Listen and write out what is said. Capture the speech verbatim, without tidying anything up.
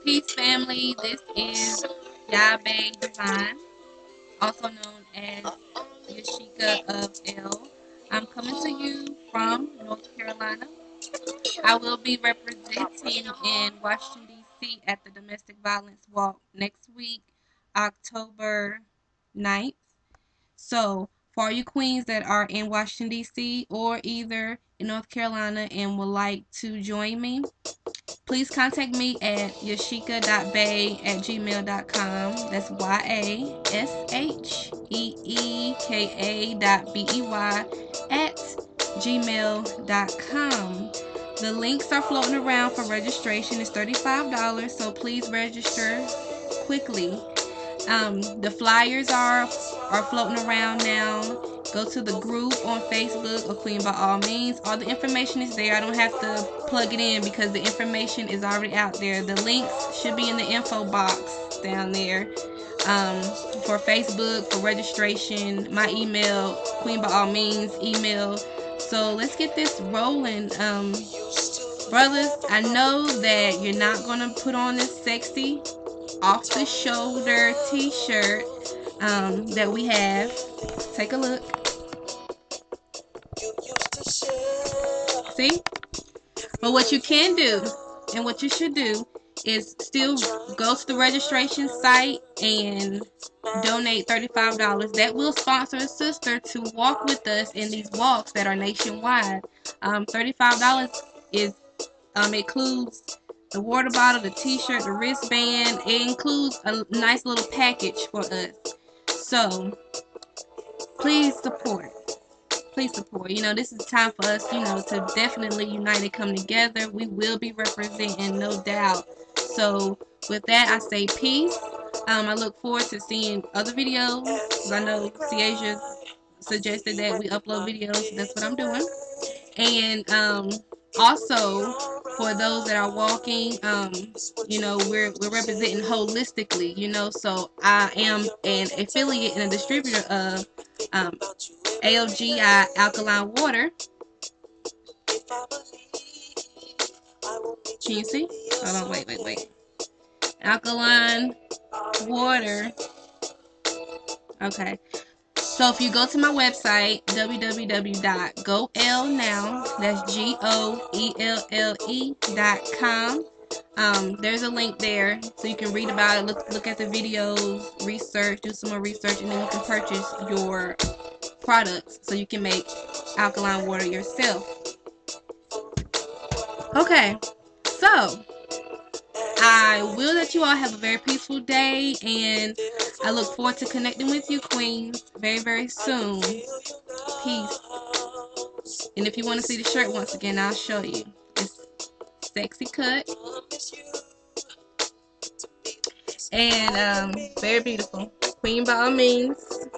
Peace family, this is Yabe Design, also known as Yashika of L. I'm coming to you from North Carolina. I will be representing in Washington, D C at the Domestic Violence Walk next week, October ninth. So, for all you queens that are in Washington, D C or either in North Carolina and would like to join me, please contact me at yashika dot bay at gmail dot com. That's Y A S H E E K A dot B E Y at gmail dot com. The links are floating around for registration. It's thirty-five dollars, so please register quickly. Um, the flyers are are floating around now. Go to the group on Facebook or Queen by all means. All the information is there. I don't have to plug it in because the information is already out there. The links should be in the info box down there. Um, for Facebook, for registration, my email, Queen by all means, email. So let's get this rolling. Um, brothers, I know that you're not going to put on this sexy off the shoulder t-shirt um, that we have. Take a look. See? But what you can do and what you should do is still go to the registration site and donate thirty-five dollars. That will sponsor a sister to walk with us in these walks that are nationwide. Um, thirty-five dollars is um, includes the water bottle, the t-shirt, the wristband. It includes a nice little package for us. So, please support. Please support. You know, this is time for us, you know, to definitely unite and come together. We will be representing, no doubt. So, with that, I say peace. Um, I look forward to seeing other videos. I know Ciasia suggested that we upload videos. That's what I'm doing. And um, also, for those that are walking, um, you know, we're we're representing holistically, you know, so I am an affiliate and a distributor of um, A L G I Alkaline Water. Can you see? Hold on, wait, wait, wait. Alkaline Water. Okay. So if you go to my website, w w w dot go l now, that's G O E L L E dot com, um, there's a link there so you can read about it, look, look at the videos, research, do some more research, and then you can purchase your products so you can make alkaline water yourself. Okay, so I will let you all have a very peaceful day, and I look forward to connecting with you, queens, very, very soon. Peace. And if you want to see the shirt once again, I'll show you. It's sexy cut. And um, very beautiful. Queen by all means.